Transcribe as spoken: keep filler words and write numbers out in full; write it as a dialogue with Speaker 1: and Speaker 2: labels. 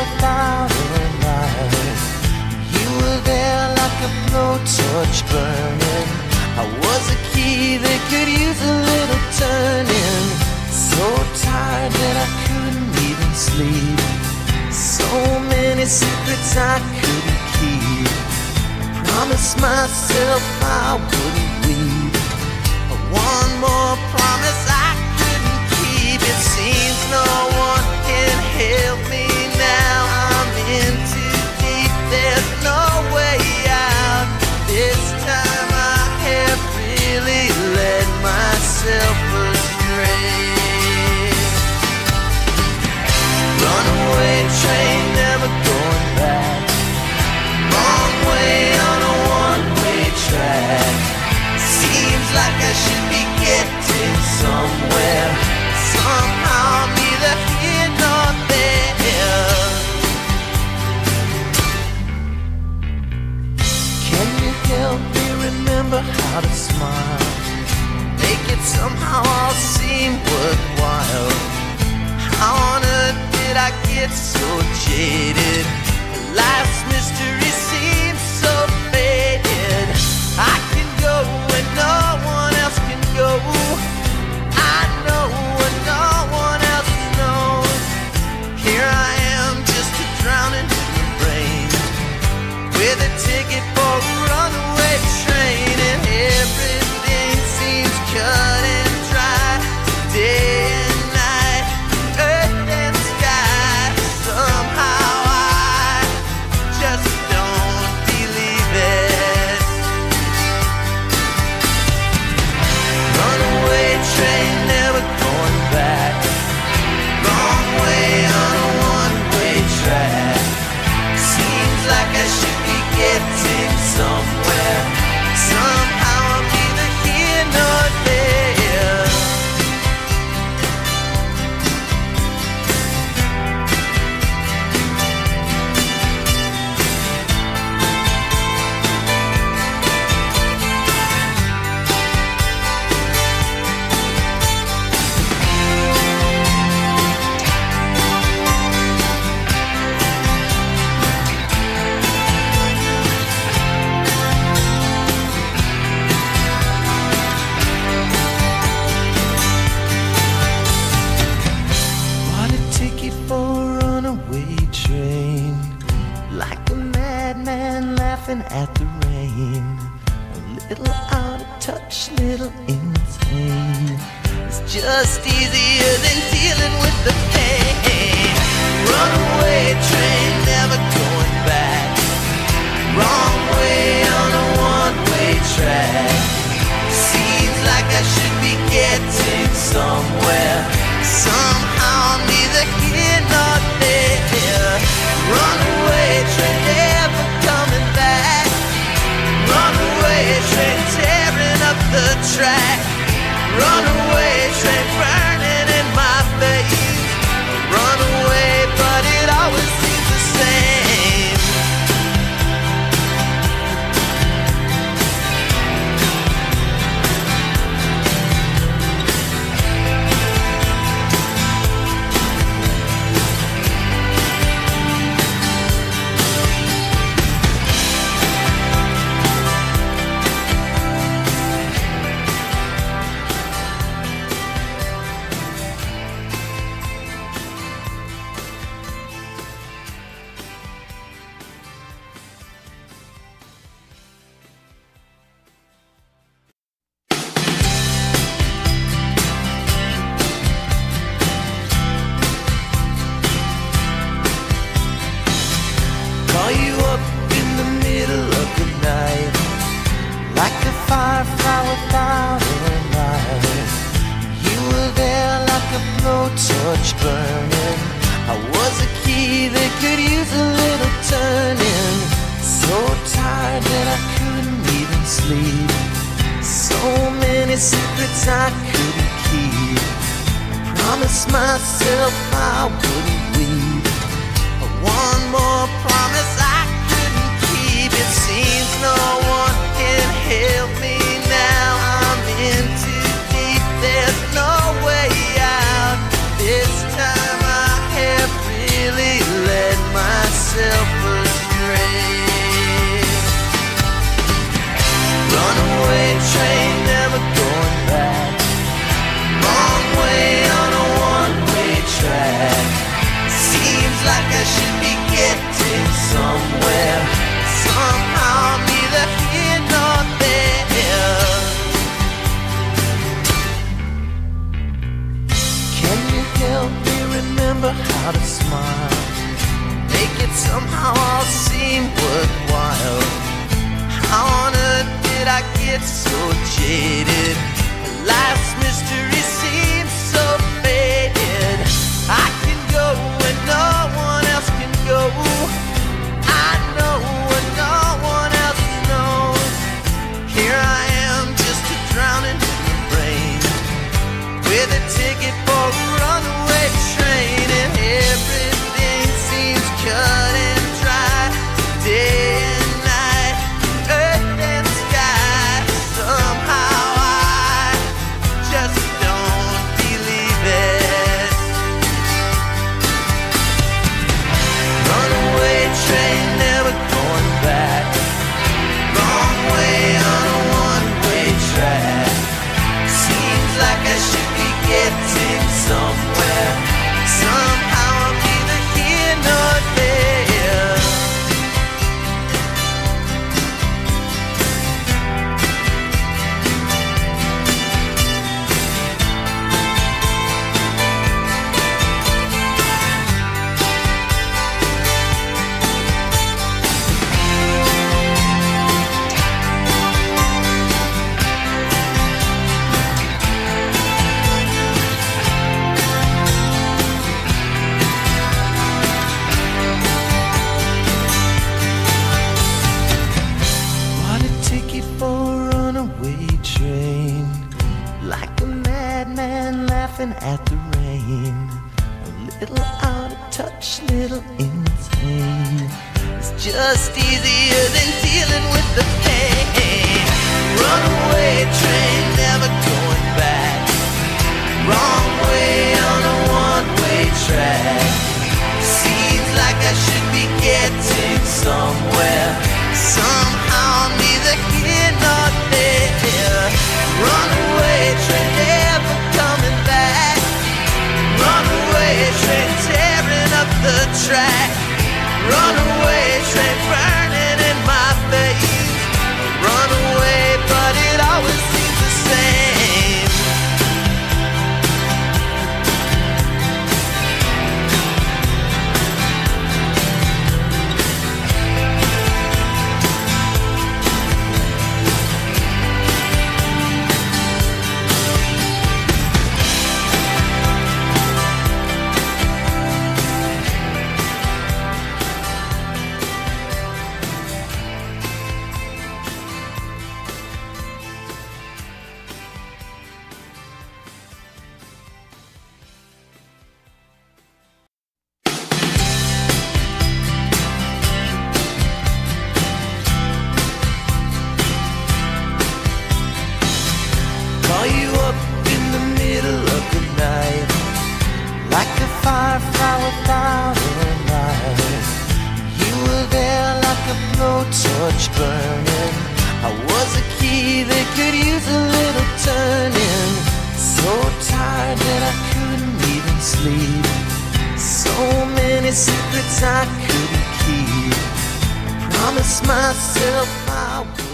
Speaker 1: without a light. You were there like a blowtorch burning. I was a key that could use a little turning. So tired that I couldn't even sleep. So many secrets I couldn't keep. I promised myself I wouldn't weep. One more promise I couldn't keep. It seems no one can help me now. I'm in too deep, there's no way out. This time I have really led myself astray. Runaway train, never going back. Wrong way on a one-way track. Seems like I should be getting somewhere. Somehow I'm neither here nor there. Can you help me remember how to smile? Make it somehow all seem worthwhile. How on earth did I get so jaded? Life's mystery seems so faded. I can go when no one else can go. I know when no one else knows. Here I am, just a drowning in the rain, with a ticket for a runaway train. And everything seems cut and dry, day and night, earth and sky. Somehow I just don't believe it. Runaway train, never going back. Wrong way on a one-way track. Seems like I should be getting somewhere. Somehow I'm neither here nor there. Bought a ticket for a runaway train, like a madman laughing at the rain. A little out of touch, little insane. It's just easier than dealing with the pain. Runaway train, never going back. Wrong way on a one-way track. Seems like I should be getting somewhere. Somehow I'm neither here nor there. Runaway train, never coming back. Runaway train, tearing up the track. Runaway train, burning in my face. Runaway, but it always seems the same. Call you up in the middle of the night, like a firefly without a light. You were there like a blowtorch burning. I was a key that could use a little turning. So tired that I couldn't even sleep. So many secrets I couldn't keep. I promised myself I wouldn't weep. One more promise I couldn't keep. It seems no one can help me now. I'm in too deep, there's no way out. This time I have really led my I should be getting somewhere. Somehow neither here nor there. Can you help me remember how to smile? Make it somehow all seem worthwhile. How on earth did I get so jaded? Life's mystery seems so faded. I can go where no one else can go. I know what no one else knows. Here I am, just a drowning in the rain, with a ticket for a runaway train, and everything seems cut and dry. Day and night, earth and sky. Somehow I just don't believe it. Runaway train, never going back. Wrong way on a one-way track. Seems like I should be getting somewhere. Somehow I'm neither here nor there. Bought a ticket for a runaway train, like a madman laughing at the rain. A little out of touch, little insane. It's just easier than dealing with the pain. Runaway train, never going back. Wrong way on a one-way track. Seems like I should be getting somewhere. Somehow neither here nor there. Runaway train, never coming back. Runaway train, tearing up the track. Runaway train, burning in my face. Runaway, but it always seems the same. Call you up in the middle of the night, like a firefly without a light. You were there like a blowtorch burning. I was a key that could use a little turning. So tired that I couldn't even sleep. So many secrets I couldn't keep. I promised myself I would.